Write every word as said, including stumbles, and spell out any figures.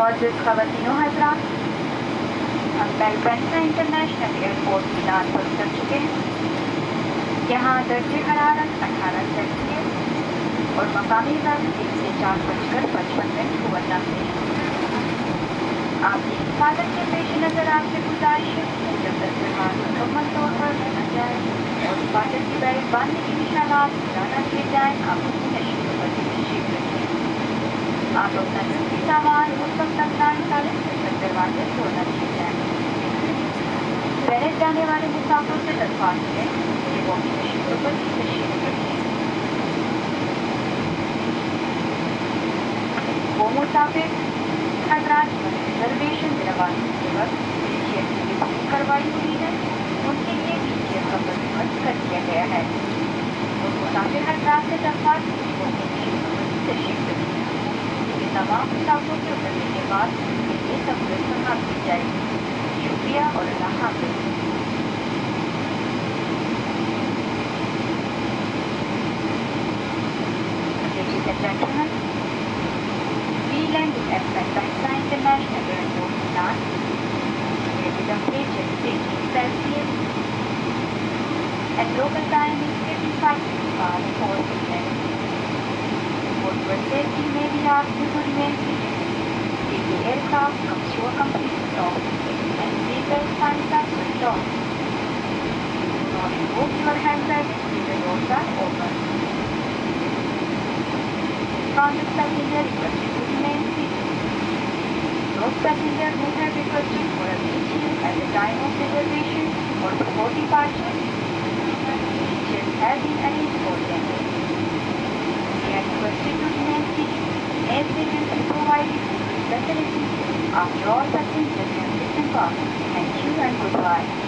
معزز خواتین و حضرات، ہم مالپنسا انٹرنیشنل ایئرپورٹ میلان پر اتر چکے ہیں۔ یہاں درجہ حرارت اٹھارہ سیلسیس اور مقامی وقت تین سے چار بج کر پچپن منٹ ہوا کرتے ہیں۔ آپ کی حفاظت کے پیش نظر آپ سے گزارش ہے کہ جب دسترخوان مکمل طور پر بنا جائے اور حفاظت کی بیلٹ باندھنے کے نشانات پورا نہ کیے جائیں، آپ اپنی نشستوں پر تشریف رکھیں۔ آپ اپنا ضروری سامان اس وقت تک نہ نکالیں جب تک دروازے کھول نہ کیے جائیں۔ پہلے جانے والے مسافروں سے درخواست ہے کہ وہ اپنی نشستوں پر تشریف رکھیں۔ وہ مسافر حضرات جنہوں نے ریزرویشن روانگی کے وقت ویلچیئر کی بکنگ کروائی ہوئی ہے، ان کے لیے ویلچیئر کا بندوبست کر دیا گیا ہے۔ ان مسافر حضرات سے درخواست ہے کہ وہ اپنی نشستوں پر تشریف رکھیں۔ یہ تمام مسافروں کے اترنے کے بعد ان کے لیے سہولت فراہم کی جائے گی۔ شکریہ اور اللہ حافظ۔ Ladies and gentlemen, we landed at Malpnesa International Airport, Milan, where the temperature is eighteen Celsius and local time is fifty-five minutes past four p m For your safety, may we ask you to remain seated till the aircraft comes to a complete stop and seatbelt signs are switched off. Do not remove your hand baggage till the doors are open. Transit passenger requested to remain seated. Those passengers who have requested for a wheelchair at the time of reservation or before departure, wheelchairs have been arranged for them. They are requested to remain seated as they will be provided with this facility after all passengers have disembarked. Thank you and goodbye.